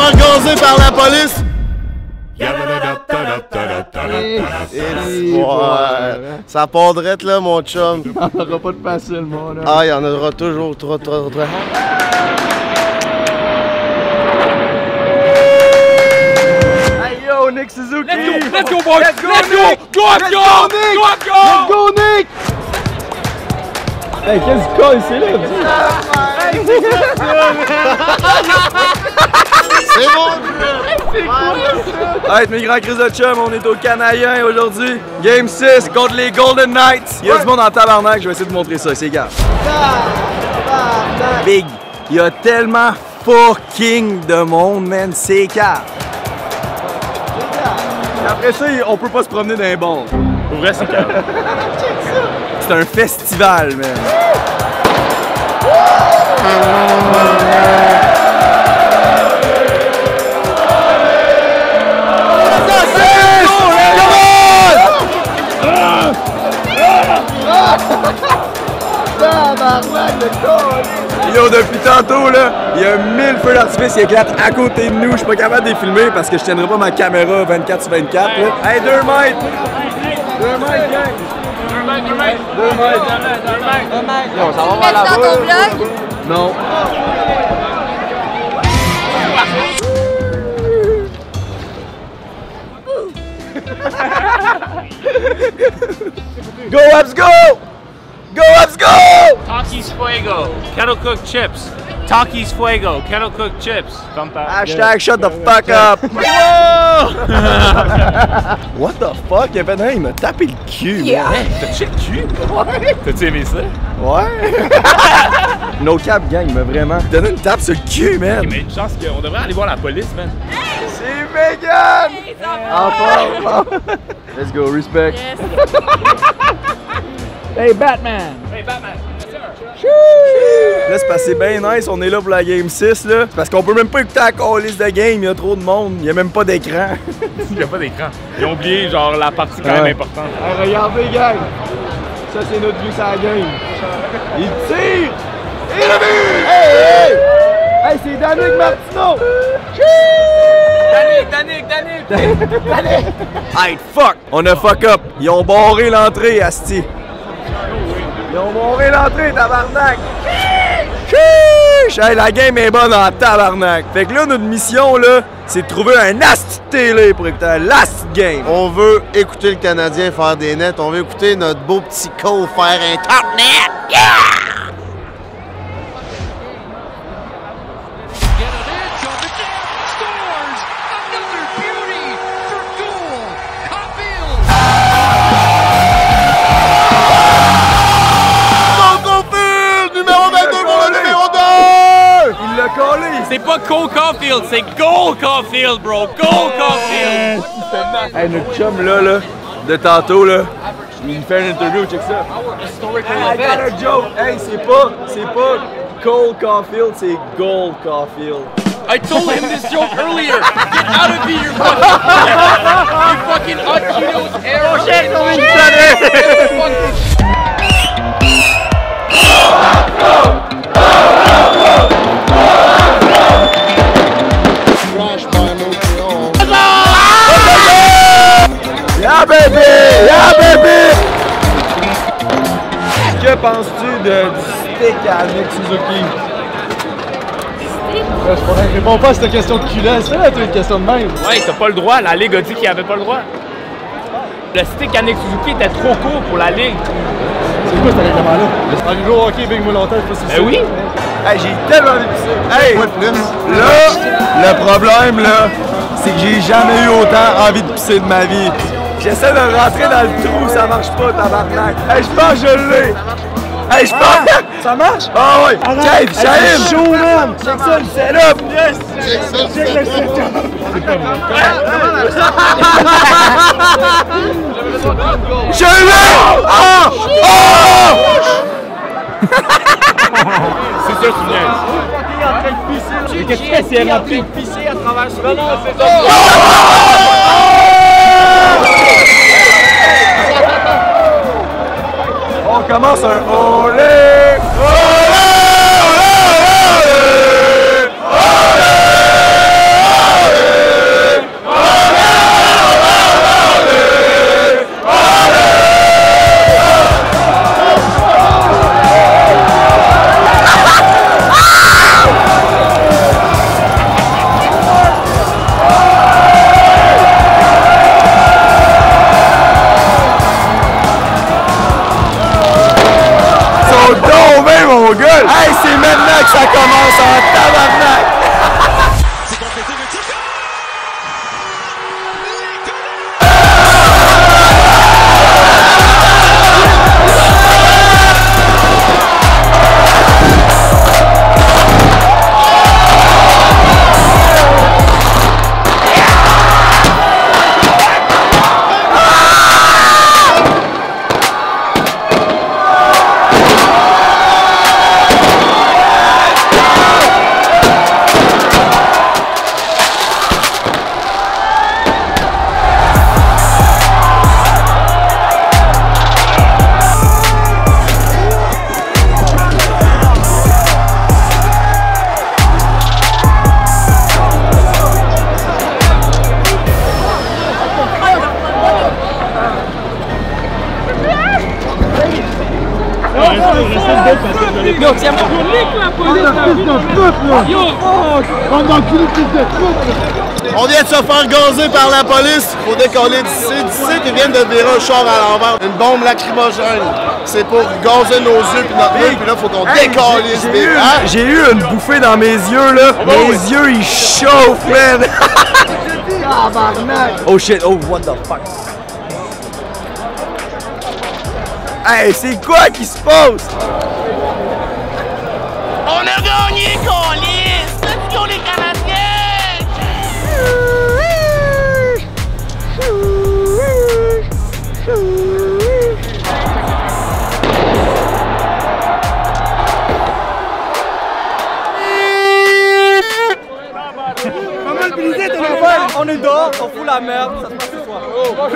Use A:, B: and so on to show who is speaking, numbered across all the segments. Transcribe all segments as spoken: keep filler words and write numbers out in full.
A: faire gazer par la police. Ouais. Ça part drette là, mon chum.
B: On n'aura pas de facile, mon homme.
A: Ah, il y en aura toujours trop, trop, trop.
B: Hey yo, Nick Suzuki!
C: Let's go, let's go, boys!
B: Let's go,
C: Let's go!
B: Nick!
C: Go,
B: Let's
C: go!
B: go, Nick!
C: Go, go!
B: Let's go, Nick! Hey, qu'est-ce que c'est là?
A: C'est bon!
B: C'est quoi ça? Hey, mes grands Chris de chum, on est au Canadien aujourd'hui. Game six contre les Golden Knights. Il y a du monde en tabarnak, je vais essayer de montrer ça, c'est gars. Big, il y a tellement fucking de monde, man, c'est calme. Après ça, on peut pas se promener dans les bons.
C: Pour vrai, c'est calme.
B: C'est un festival, man. Yo, depuis tantôt, là, il y a mille feux d'artifice qui éclatent à côté de nous. Je suis pas capable de les filmer parce que je tiendrai pas ma caméra vingt-quatre sur vingt-quatre. Là. Hey, deux mètres! Deux mètres, gang! Deux mètres, deux mètres! Deux mètres! Deux mètres! Yo, ça va voir là-bas?
D: Dans ton blog?
B: Non. Go, let's go! Go, let's go!
C: Takis Fuego, kettle cooked chips. Takis Fuego, kettle cooked chips.
B: Hashtag shut the fuck up! What the fuck? Il a fait, il m'a tapé le cul.
D: Yeah.
C: T'as touché le cul? Ouais. T'as-tu aimé ça?
B: Ouais. No cap, gang, il m'a vraiment donné une tape sur le cul, man.
C: Okay, mais une chance qu'on devrait aller voir la police, man.
B: C'est Megan! Enfin, let's go, respect.
D: Yes.
C: Hey, Batman! Hey, Batman!
B: Là, c'est parce que c'est bien nice, on est là pour la game six, là. C'est parce qu'on peut même pas écouter la calice de game, il y a trop de monde, il y a même pas d'écran.
C: Il n'y a pas d'écran. Ils ont oublié, genre, la partie quand
B: Ouais.
C: même importante.
B: Hey, regardez, gang! Ça, c'est notre vue sur la game. Il tire! Il a vu! Hey, hey! Hey, c'est Danick Martineau!
C: Danick, Danick, Danick!
B: Danick! Hey, fuck! On a fuck up. Ils ont barré l'entrée, asti. Ils ont barré l'entrée, tabarnak! Chiche! Hey, la game est bonne en tabarnak. Fait que là, notre mission, là, c'est de trouver un asti de télé pour écouter un last game.
A: On veut écouter le Canadien faire des nets. On veut écouter notre beau petit Cole faire un top net. Yeah!
C: C'est pas Cole Caulfield, c'est Goal Caulfield, bro! Goal Caulfield!
B: Hey, notre chum là, là, de tantôt, là, il me fait une interview, check ça. Hey, I got a joke! Hey, c'est pas, c'est pas Cole Caulfield, c'est Goal Caulfield.
C: I told him this joke earlier! Get out of here, you fucking... you fucking Akinos arrow! Oh shit!
B: Yeah baby! Yeah baby! Que penses-tu de, du stick à Nick Suzuki?
E: Je réponds pas à cette question de culasse, c'est là une question de même.
C: Ouais, t'as pas le droit, la Ligue a dit qu'il avait pas le droit. Le stick à Nick Suzuki était trop court pour la Ligue.
E: C'est quoi ce règlement-là? En niveau hockey, Big Moulin, je sais pas si c'est
C: Ben oui!
B: Hey, j'ai tellement envie de pisser. Hey! Là, le problème, là, c'est que j'ai jamais eu autant envie de pisser de ma vie. J'essaie de rentrer dans le trou, ça marche pas, tabarnak. Hey, je pense que je l'ai. Hey, je pense.
E: Ça marche?
B: Ah ouais! Hey, Shahim!
E: C'est chaud, man!
B: Check ça, le setup!
E: Yes! Check le setup! C'est pas vrai.
B: Je l'ai! Oh! Oh!
C: C'est sûr que tu viens.
E: Mais qu'est-ce que tu fais si elle est remplie?
C: Pisser à travers ce non, non, c'est ça.
B: On commence un olé! Olé! Olé! Olé!
C: Yo, c'est mon collègue la police! Yo!
A: On vient de se faire gazer par la police. Faut décoller d'ici. D'ici, ils viennent de virer un char à l'envers. Une bombe lacrymogène. C'est pour gazer nos yeux puis notre nez. Puis là, faut qu'on
B: Hey,
A: décalisse.
B: j'ai eu,
A: Hein?
B: j'ai eu une bouffée dans mes yeux, là. Mes yeux, ils chauffent, man. Oh shit, oh, what the fuck. Hey, c'est quoi qui se passe?
D: On a gagné, Colis! Let's go, les Canadiens!
B: On est dehors, on fout la merde, ça se passe ce soir.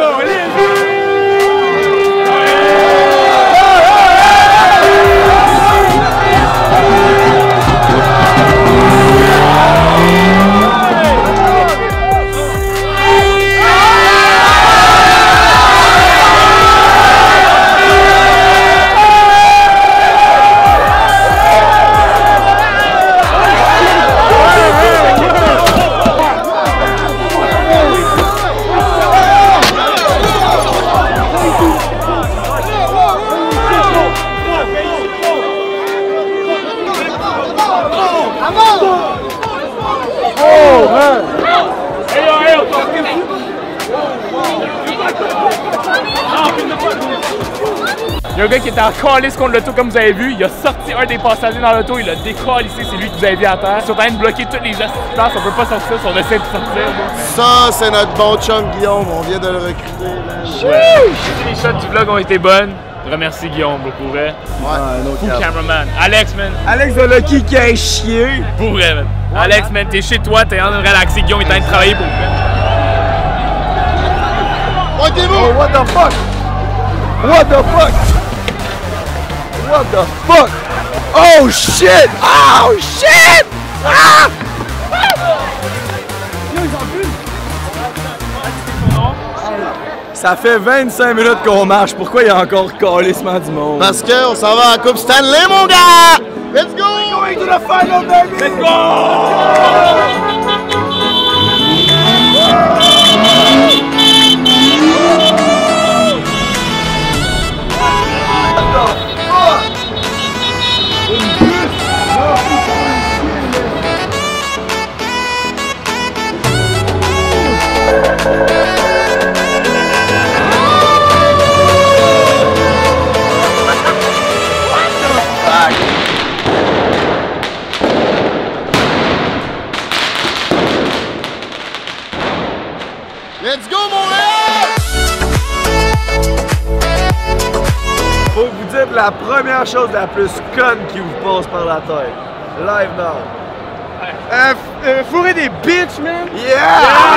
C: Il y a un gars qui était en calice contre l'auto, comme vous avez vu. Il a sorti un des passagers dans l'auto, il l'a décalissé, c'est lui que vous avez vu à terre. Ils sont en train de bloquer toutes les assistances, on peut pas sortir si on essaie de sortir.
A: Ça, c'est notre bon chum Guillaume. On vient de le recruter.
C: Ouais. Les shots du vlog ont été bonnes. Je remercie Guillaume, pour vrai.
A: Ouais.
C: Fou cameraman. Alex, man.
B: Alex de Lucky qui a chié.
C: Pour vrai, man. Alex, man, t'es chez toi, t'es en train de relaxer. Guillaume est en train de travailler pour vrai.
A: Pointez-vous!
B: What the fuck? What the fuck? What the fuck? Oh shit! Oh shit! Ah! Ça fait vingt-cinq minutes qu'on marche. Pourquoi il y a encore calissement du monde?
A: Parce qu'on s'en va à la Coupe Stanley, mon gars! Let's go!
B: Going to the final, baby! Let's go!
A: Let's go, Montréal!
B: Faut vous dire la première chose la plus conne qui vous passe par la tête. Live now.
E: Euh, euh, fourrer des bitches, man!
B: Yeah!